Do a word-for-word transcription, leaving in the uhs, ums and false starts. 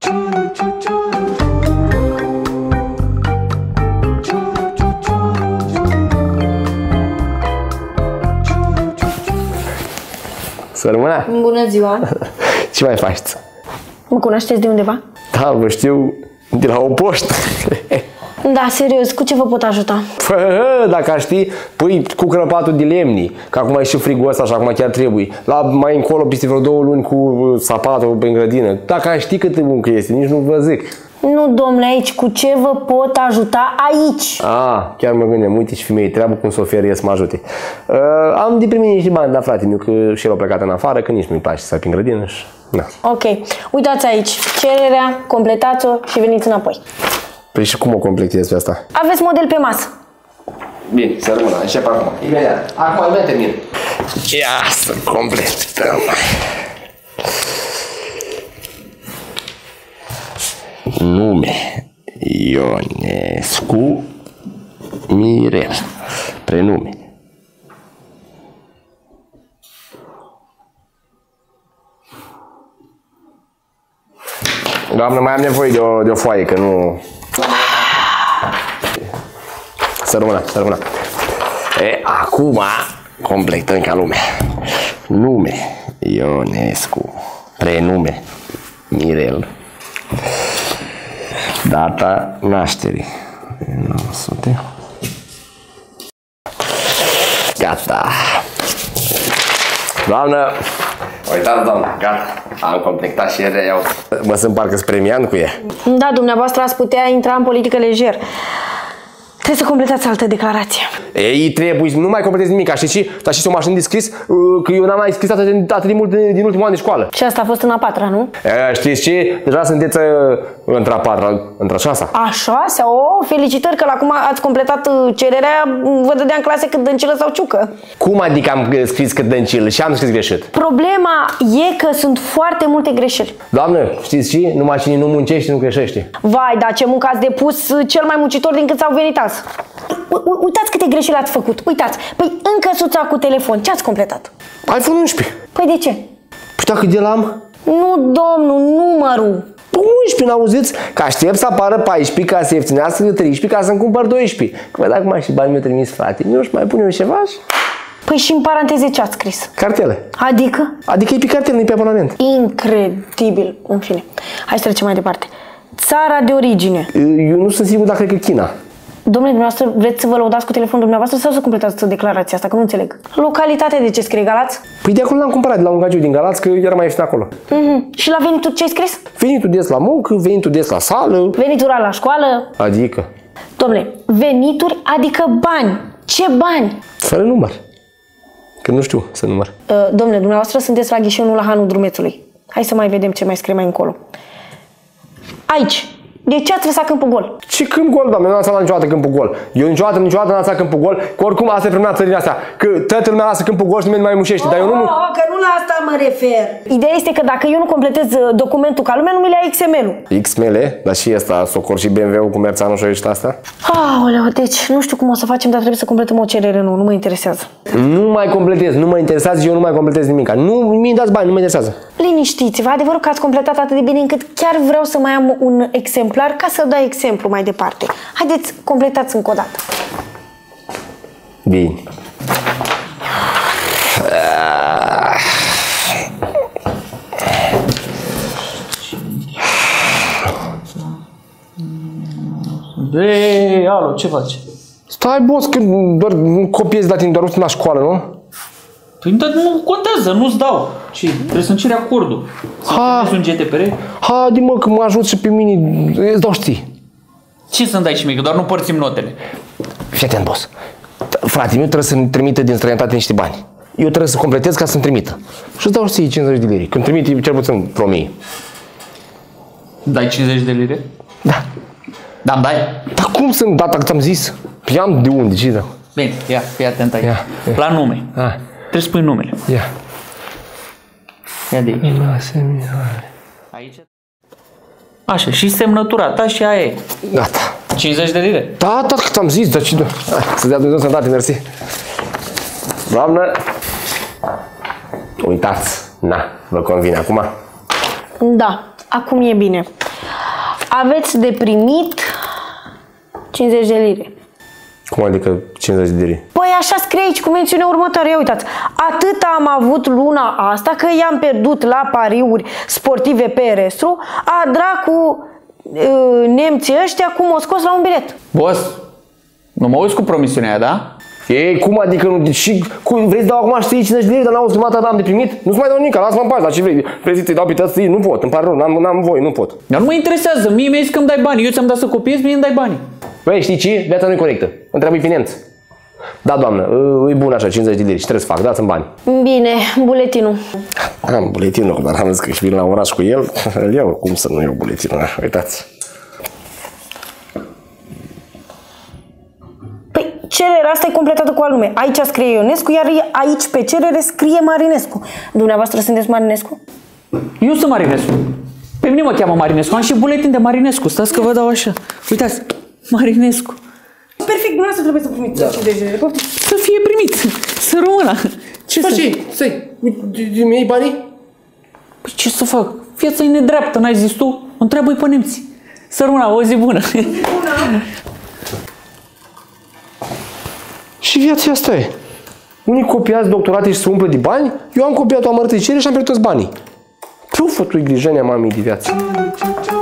Să rămână? Bună ziua! Ce mai faci? Mă cunoașteți de undeva? Da, vă știu de la o poștă. Da, serios, cu ce vă pot ajuta? Păi, dacă aș ști, păi cu crăpatul de lemni, că acum e și frigul ăsta și acum chiar trebuie. La mai încolo, peste vreo două luni cu sapatul pe grădină. Dacă aș ști cât muncă este, nici nu vă zic. Nu, domnule, aici, cu ce vă pot ajuta aici? Ah, chiar mă gândeam, uite și femeie treabă cum să oferi să mă ajute. Uh, am de primit niște bani de la frate meu, că și el a plecat în afară, că nici nu-mi place să pe grădină și... Na. Ok, uitați aici, cererea, completați-o și veniți înapoi. Păi și cum o completez pe asta? Aveți model pe masă. Bine, să rămână, încep acum. Imediat. Acum, imediat termin. Ia să completăm. Nume Ionescu Mirel. Prenume. Doamnă, mai am nevoie de o, de o foaie, că nu... Să rămână, să rămână. E, acum completăm ca lumea. Nume Ionescu. Prenume Mirel. Data nașterii. nouă sute. Gata. Doamnă, uitați, doamnă, gata. Am completat și ele, iau. Mă sunt parcă premian cu ea. Da, dumneavoastră ați putea intra în politică lejer. Trebuie să completați altă declarație. Ei, trebuie, nu mai completez nimic, știi ce? Dar și o mașină de scris, că eu n-am mai scris atât de, atât de mult din ultimul an de școală. Și asta a fost în a patra, nu? E, știți ce? Deja sunteți într-a patra, într-a șasea. A șasea? O, felicitări că la acum ați completat cererea, vă dădeam clase cât dăncilă sau ciucă. Cum adică am scris cât dăncilă și am scris greșit? Problema e că sunt foarte multe greșeli. Doamnă, știți ce? Numai cine nu muncește, nu greșește. Vai, dar ce muncă ați depus cel mai muncitor din cât s-au venit azi. Uitați câte greșeli ați făcut. Uitați. Păi în căsuța cu telefon, ce ați completat? iPhone unsprezece. Păi de ce? Păi dacă de l-am? Nu, domnul, numărul. unsprezece, n-auziți? Că aștept să apară paisprezece ca să ieftinească treisprezece ca să-mi cumpăr doisprezece. Că văd acum și banii mi-au trimis frate. Nu și mai pune eu ceva și... Păi și în paranteze ce ați scris? Cartele. Adică? Adică e pe cartel, nu e pe abonament. Incredibil. În fine. Hai să trecem mai departe. Țara de origine. Eu nu sunt sigur dacă cred că e China. Domnule, dumneavoastră, vreți să vă lăudați cu telefonul dumneavoastră sau să completați declarația asta? Că nu înțeleg. Localitatea de ce scrie Galați? Păi de acolo l-am cumpărat, de la un gagiu din Galați, că era mai ieftin acolo. Mm-hmm. Și la venituri ce ai scris? Venitul des la muncă, venitul des la sală. Venitura la școală? Adică? Domnule, venituri adică bani. Ce bani? Fără număr. Că nu știu să număr. Uh, domnule, dumneavoastră sunteți la ghișeul la Hanul Drumețului. Hai să mai vedem ce mai scrie mai încolo. Aici. De ce ați lăsat câmpul gol? Ce câmp gol, doamne? Nu am lăsat niciodată câmpul gol. Eu niciodată, niciodată n-am lăsat câmpul gol. Că oricum asta e prima țările astea. Că toată lumea lasă câmpul gol și nimeni nu mai mușește. Dar eu nu... Oh, că nu la asta mă refer. Ideea este că dacă eu nu completez documentul ca lumea, nu mi le ia X M L-ul. X M L? Dar și ăsta, socor și B M W-ul cu Merțanu și ăștia asta? Aoleu, deci nu știu cum o să facem, dar trebuie să completăm o cerere nouă. Nu mă interesează. Nu mai completez, nu mă interesează și eu nu mai completez nimic. Nu mi dați bani, nu mă interesează. Liniștiți-vă, adevărul că ați completat atât de bine încât chiar vreau să mai am un exemplar ca să dau exemplu mai departe. Haideți, completați încă o dată. Bine. Băi, alo, ce faci? Stai, boss, că doar nu copiezi la tine, doar la școală, nu? Păi dar nu contează, nu-ți dau. Ce? Trebuie să-mi ceri acordul. Să un G T P R? Haide mă, că mă ajut și pe mine, îți dau știi. Ce să-mi dai și mie, că doar nu părțim notele. Fii atent, boss. Frate meu trebuie să-mi trimită din străinătate niște bani. Eu trebuie să completez ca să-mi trimită. Și îți dau știi cincizeci de lire. Când trimite, cel puțin vreo mie. Dai cincizeci de lire? Da. Da-mi dai? Dar cum să-mi data că ți-am zis? Păi am de unde, ce da? Bine, ia, fii atent aici. Ia, ia. La nume. Ah. Trebuie să pui numele. Ia. Ia de aici. Aici. Așa, și semnătura ta și aia e. Gata. cincizeci de lire? Da, da, că ți-am zis, dar ce... Să dea Dumnezeu sănătate, mersi. Doamnă, uitați, na, vă convine acum? Da, acum e bine. Aveți de primit cincizeci de lire. Cum adică cincizeci de lire? Păi așa scrie aici cu mențiunea următoare. Ia uitați. Atât am avut luna asta că i-am pierdut la pariuri sportive pe Erestru, a dracu uh, nemții ăștia cum o scos la un bilet. Boss, nu mă uiți cu promisiunea aia, da? Ei, cum adică nu? Și cum vrei să dau acum și cincizeci de lire, dar n-auzi prima dată am de primit? Nu-ți mai dau nimic, lasă-mă în pace, la ce vrei? Vrei să-i dau pe tăți? Nu pot, îmi pare rău, n-am, n-am voie, nu pot. Dar nu mă interesează, mie mi-ai zis că îmi dai bani, eu ți-am dat să copiezi, mie îmi dai bani. Băi, știi ce? Viața nu e corectă. Întreabă-i finanță. Da, doamnă, e bun așa, cincizeci de lire și trebuie să fac, dați-mi bani. Bine, buletinul. Am buletinul, dar am zis că și vin la oraș cu el, îl iau, cum să nu iau buletinul, uitați. Păi, cererea asta e completată cu al nume. Aici scrie Ionescu, iar aici pe cerere scrie Marinescu. Dumneavoastră sunteți Marinescu? Eu sunt Marinescu. Pe mine mă cheamă Marinescu, am și buletin de Marinescu, stați că vă dau așa. Uitați, Marinescu. Perfect, dumneavoastră trebuie să primiți cincizeci de lire. Să fie primit, să rămână. Ce să... Ce? Stai, mi-ai banii? Păi ce să fac? Viața e nedreaptă, n-ai zis tu? Întreabă-i pe nemți. Să rămână, o zi bună. Bună. Și viața asta e. Unii copiați doctorate și se umple de bani, eu am copiat o amărtăcire și am pierdut toți banii. Ce-o fătui grijania mamei de viață?